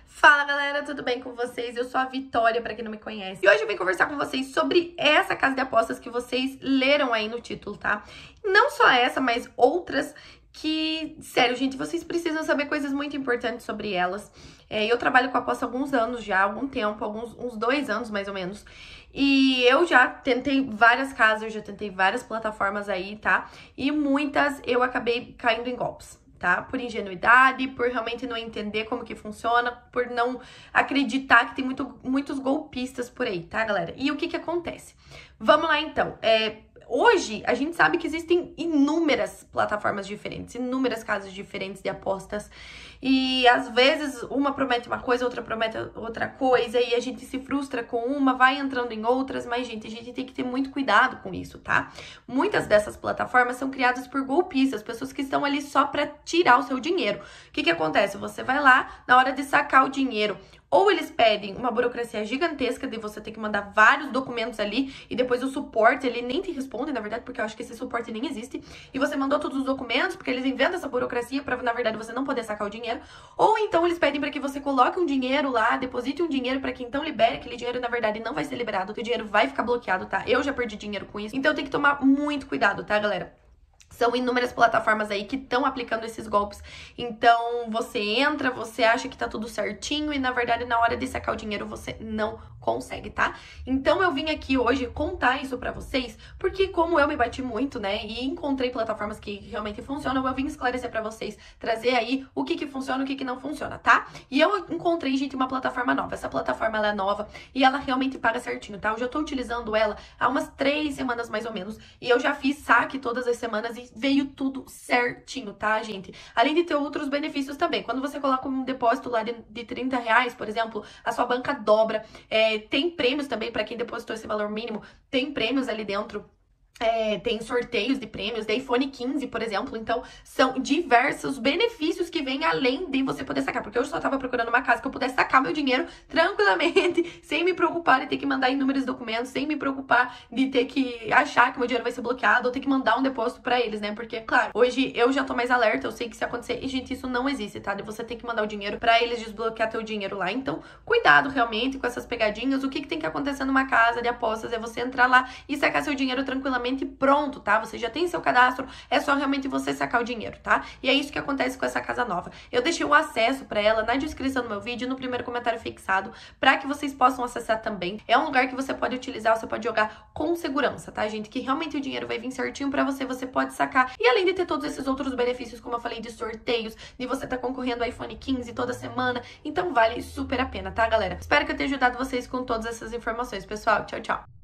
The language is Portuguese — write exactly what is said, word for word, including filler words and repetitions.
Fala galera, tudo bem com vocês? Eu sou a Vitória, pra quem não me conhece. E hoje eu vim conversar com vocês sobre essa casa de apostas que vocês leram aí no título, tá? Não só essa, mas outras que, sério, gente, vocês precisam saber coisas muito importantes sobre elas. É, eu trabalho com aposta há alguns anos já, há algum tempo, alguns uns dois anos mais ou menos. E eu já tentei várias casas, eu já tentei várias plataformas aí, tá? E muitas eu acabei caindo em golpes, tá? Por ingenuidade, por realmente não entender como que funciona, por não acreditar que tem muito, muitos golpistas por aí, tá, galera? E o que que acontece? Vamos lá, então. É, hoje, a gente sabe que existem inúmeras plataformas diferentes, inúmeras casas diferentes de apostas. E, às vezes, uma promete uma coisa, outra promete outra coisa, e a gente se frustra com uma, vai entrando em outras, mas, gente, a gente tem que ter muito cuidado com isso, tá? Muitas dessas plataformas são criadas por golpistas, pessoas que estão ali só pra tirar o seu dinheiro. O que que acontece? Você vai lá, na hora de sacar o dinheiro, ou eles pedem uma burocracia gigantesca de você ter que mandar vários documentos ali e depois o suporte, ele nem te responde, na verdade, porque eu acho que esse suporte nem existe. E você mandou todos os documentos, porque eles inventam essa burocracia pra, na verdade, você não poder sacar o dinheiro. Ou então eles pedem pra que você coloque um dinheiro lá, deposite um dinheiro pra que então libere aquele dinheiro, na verdade, não vai ser liberado. O teu dinheiro vai ficar bloqueado, tá? Eu já perdi dinheiro com isso. Então tem que tomar muito cuidado, tá, galera? São inúmeras plataformas aí que estão aplicando esses golpes. Então, você entra, você acha que tá tudo certinho e, na verdade, na hora de sacar o dinheiro, você não consegue, tá? Então, eu vim aqui hoje contar isso pra vocês, porque como eu me bati muito, né, e encontrei plataformas que realmente funcionam, eu vim esclarecer pra vocês, trazer aí o que que funciona e o que que não funciona, tá? E eu encontrei, gente, uma plataforma nova. Essa plataforma, ela é nova e ela realmente paga certinho, tá? Eu já tô utilizando ela há umas três semanas, mais ou menos, e eu já fiz saque todas as semanas e veio tudo certinho, tá, gente? Além de ter outros benefícios também. Quando você coloca um depósito lá de, de trinta reais, por exemplo, a sua banca dobra. É, tem prêmios também para quem depositou esse valor mínimo. Tem prêmios ali dentro. É, tem sorteios de prêmios de iPhone quinze, por exemplo. Então, são diversos benefícios que vêm além de você poder sacar. Porque eu só tava procurando uma casa que eu pudesse sacar meu dinheiro tranquilamente, sem me preocupar de ter que mandar inúmeros documentos, sem me preocupar de ter que achar que meu dinheiro vai ser bloqueado ou ter que mandar um depósito pra eles, né? Porque, claro, hoje eu já tô mais alerta, eu sei que se acontecer... E, gente, isso não existe, tá? De você ter que mandar o dinheiro pra eles desbloquear teu dinheiro lá. Então, cuidado realmente com essas pegadinhas. O que que tem que acontecer numa casa de apostas é você entrar lá e sacar seu dinheiro tranquilamente pronto, tá? Você já tem seu cadastro, é só realmente você sacar o dinheiro, tá? E é isso que acontece com essa casa nova. Eu deixei o acesso pra ela na descrição do meu vídeo, no primeiro comentário fixado, pra que vocês possam acessar também. É um lugar que você pode utilizar, você pode jogar com segurança, tá, gente? Que realmente o dinheiro vai vir certinho pra você, você pode sacar. E além de ter todos esses outros benefícios, como eu falei, de sorteios, de você tá concorrendo ao iPhone quinze toda semana, então vale super a pena, tá, galera? Espero que eu tenha ajudado vocês com todas essas informações, pessoal. Tchau, tchau!